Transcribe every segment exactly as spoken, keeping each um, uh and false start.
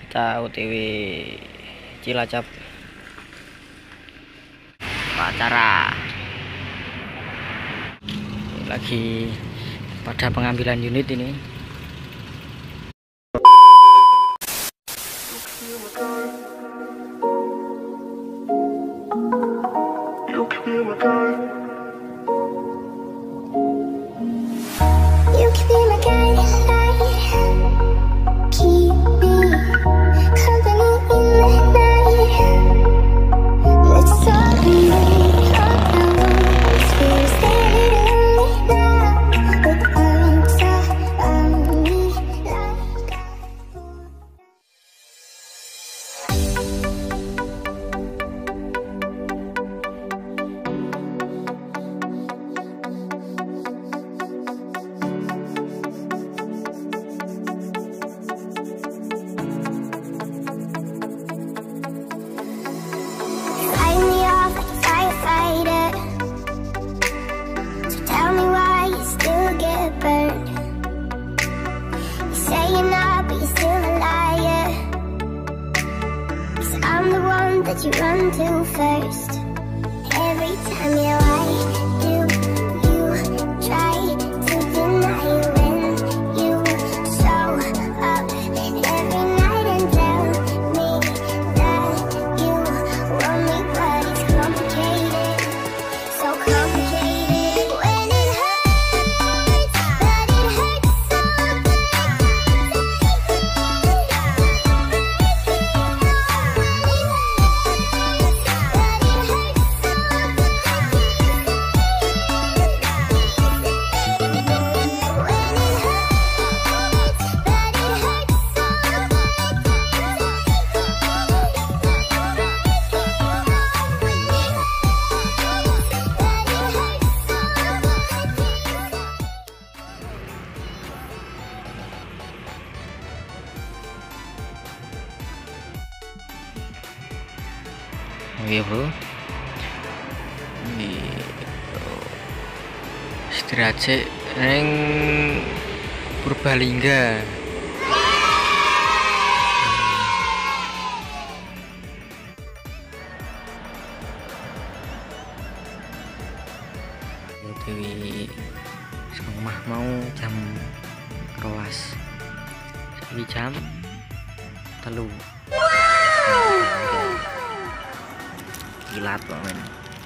Kita O T W Cilacap acara lagi pada pengambilan unit ini. That you run to first. Every time you lie, you, you try to deny when you show up every night and tell me that you want me, but it's complicated, so complicated. When it hurts, but it hurts so Oh iya bro, ini istirahat sih neng Purbalingga. Dewi rumah mau jam kelas, ini jam telu. Kilat banget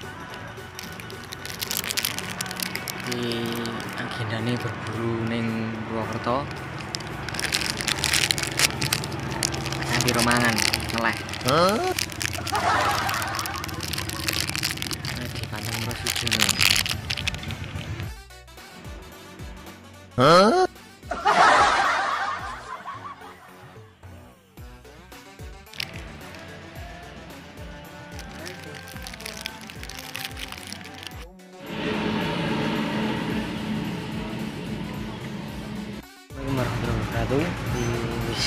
di agenda nih berburu neng Purwokerto di Romangan meleh di Panjang Rosijo nih. Huh? Warahmatullahi wis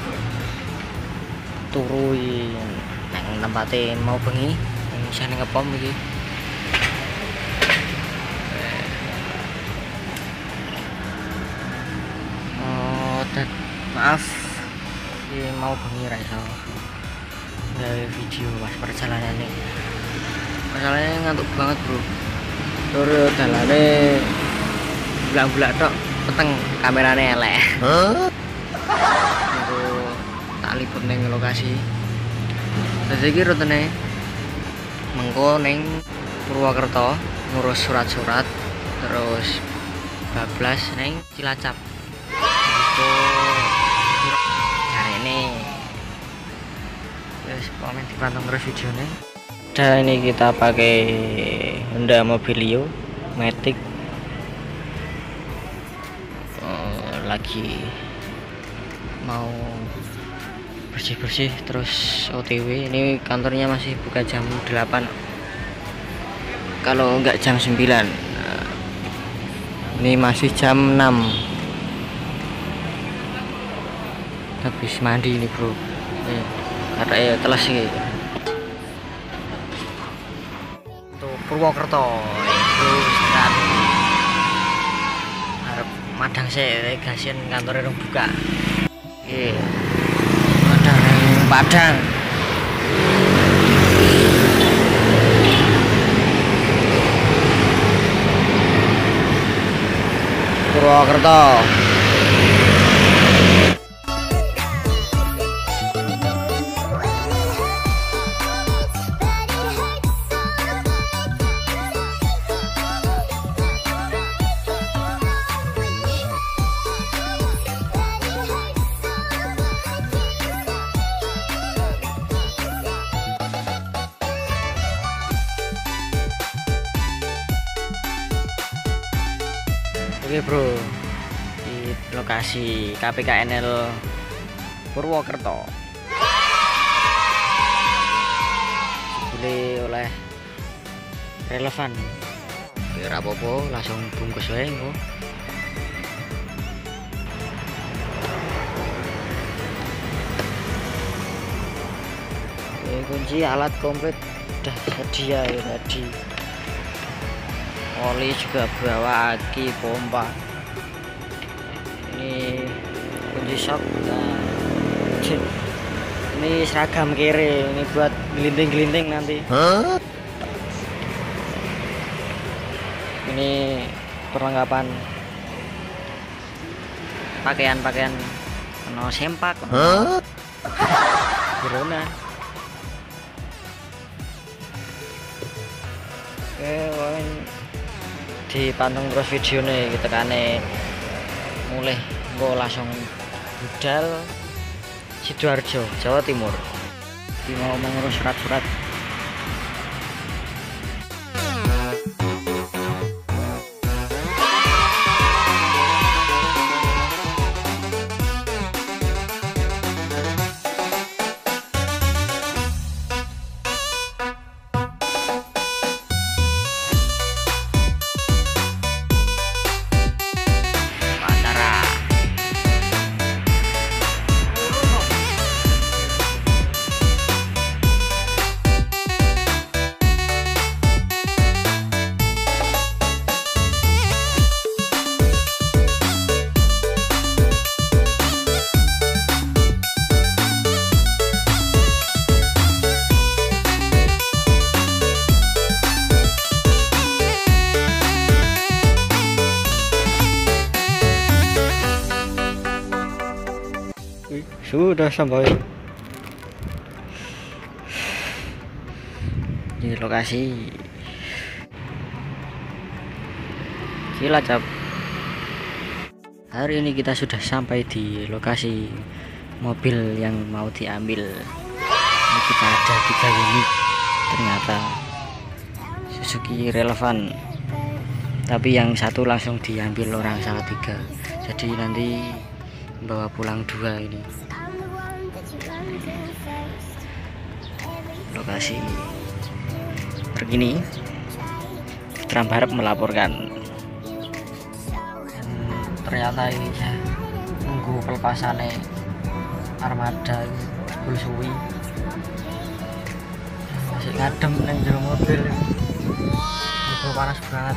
turu nang tempate mau bengi nang isane ngepom iki. Oh, dat, maaf iki mau bengi ra iso gawe video pas perjalanan ini. Perjalanannya ngantuk banget, Bro. Tur dalane bulan-bulan tok. Peteng kamerane elek. Huh? Aku tak liput neng lokasi. Terus iki rutene mengko neng Purwokerto ngurus surat-surat, terus bablas neng Cilacap. Itu jarene. Terus komen dipantau terus videonya. Dan ini kita pakai Honda Mobilio Matic. Lagi mau bersih-bersih terus O T W. Ini kantornya masih buka jam delapan, kalau enggak jam sembilan. Ini masih jam enam. Habis mandi ini bro, karena ya telas sih untuk Purwokerto itu sekitar madang sih, gasian kantornya buka. Oke, madang Padang. Purwokerto. Oke bro, di lokasi K P K N L Purwokerto boleh oleh relevan biar apa-apa langsung bungkus wae engko. Oke, kunci alat komplit udah sedia ya tadi. Oli juga bawa, aki, pompa. Ini kunci shock. Nah, ini seragam kiri, ini buat gelinting-gelinting nanti. Huh? Ini perlengkapan pakaian-pakaian no sempak. Huh? Corona. Oke, dipanteng terus videonya kita kane mulai gue langsung budal Sidoarjo, Jawa Timur. Di mau mengurus surat-surat. Sudah sampai di lokasi Cilacap. Hari ini kita sudah sampai di lokasi mobil yang mau diambil. Ini kita ada tiga unit, ternyata Suzuki Relevan, tapi yang satu langsung diambil orang salah tiga, jadi nanti bawa pulang dua. Ini lokasi terkini. Trump harap melaporkan. Dan ternyata ini ya, nunggu pelepasannya armada sepuluh suwi masih ngadem neng jero mobil. Itu panas banget.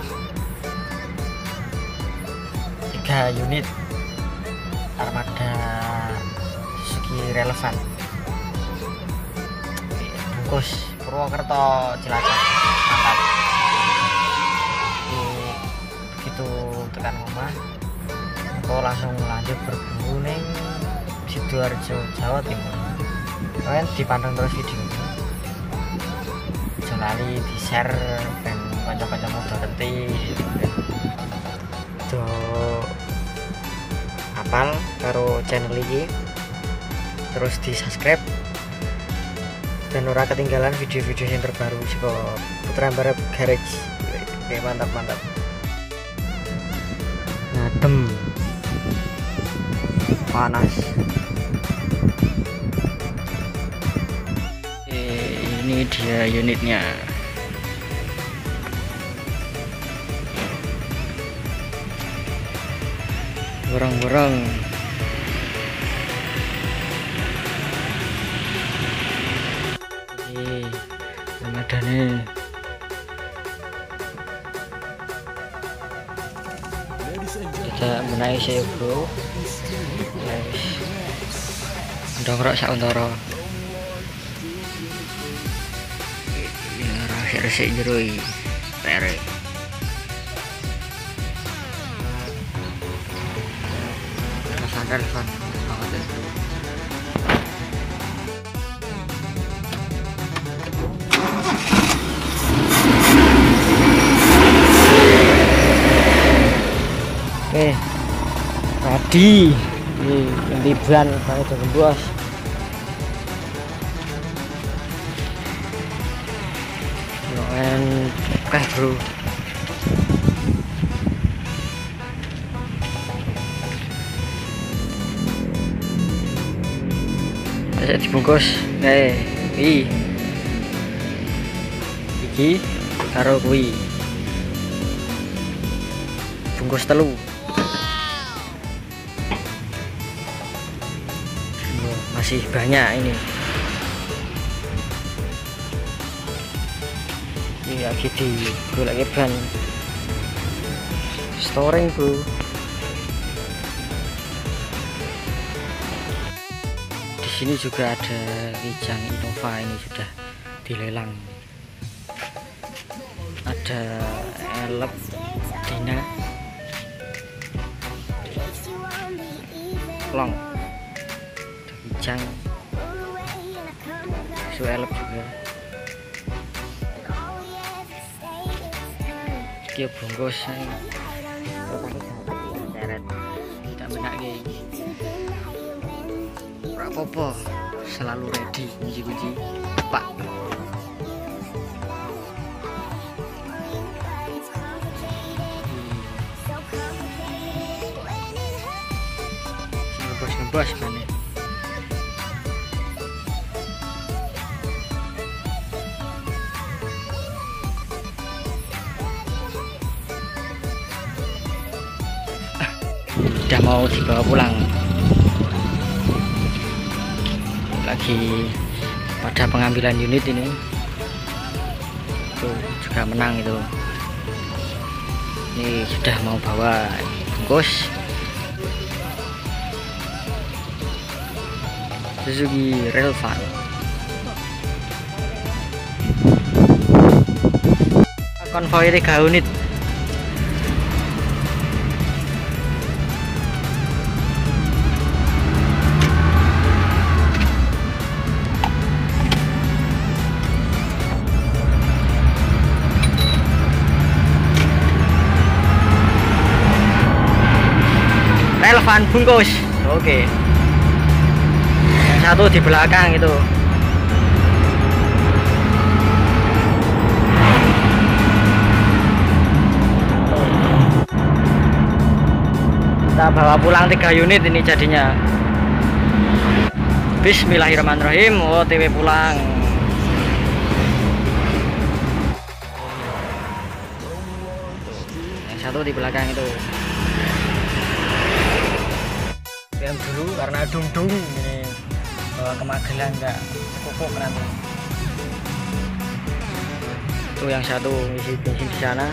Tiga unit armada Suzuki Relevan bungkus Purwokerto Cilacap. Mantap. Jadi begitu tekan rumah kok langsung lanjut berburu neng Sidoarjo, Jawa Timur. Kalian dipandang terus video ini, jangan lali di share dan kanca-kanca muda ngerti do apal karo channel ini, terus di subscribe dan ora ketinggalan video-video yang terbaru saka Putra Barep Garage. Oke, mantap mantap. Ngadem panas. Oke, ini dia unitnya. Borong-borong. Oke, Ramadane. Kita menaik saya bro. Guys, ndongrok sak untara resik-resik jero iki pere sadar fan banget itu. Oke, ready. Ini liburan banget dengan bos. Lumayan oke bro. Saya dibungkus kayak iki. Iki karo kuwi. Bungkus telu. Masih banyak ini. Ini lagi di bro lagi ban storing bro. Di sini juga ada Kijang Innova, ini sudah dilelang. Ada elep Dina long Kijang suelep juga. Iki bungkus seret tidak menake ora apa-apa, selalu ready kunci-kunci pak. Ngebos-ngebos kan ya. Udah mau dibawa pulang, lagi pada pengambilan unit ini. Itu juga menang itu. Ini sudah mau bawa bungkus Suzuki Railvan. Konvoy tiga unit. Railvan bungkus. Oke. Yang satu di belakang itu. Kita bawa pulang tiga unit ini jadinya. Bismillahirrahmanirrahim. O T W pulang. Yang satu di belakang itu. Yang dulu karena dung-dung ini bawa ke Magelang enggak cukup nanti. Itu yang satu isi bensin di sana.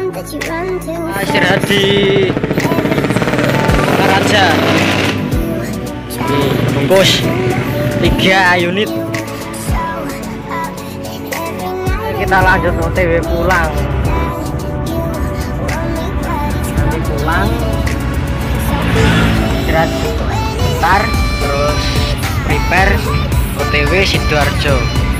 ground that you run to. Ah, istirahat di Raja nih, bungkus tiga unit. Kita lanjut O T W pulang. Nanti pulang istirahat bentar, terus prepare O T W Sidoarjo.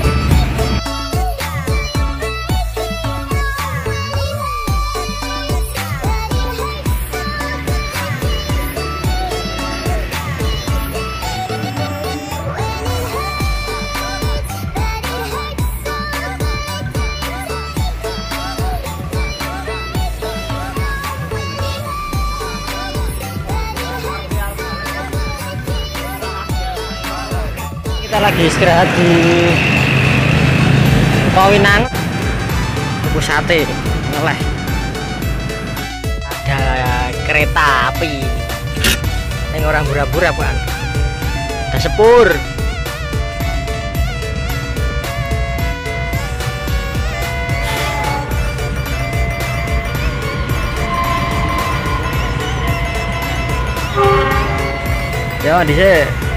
Kita lagi istirahat di Kawinan, tuku sate, ngeleh. Ada kereta api. Ini orang bura-bura bukan? Ada sepur. Yo, di sini.